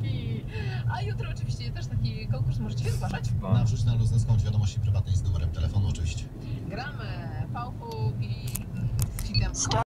Dzięki. A jutro oczywiście też taki konkurs możecie się zgłaszać. Nawrzuć na luzę, skąd wiadomości prywatnej z numerem telefonu oczywiście. Gramy VW i z hitem.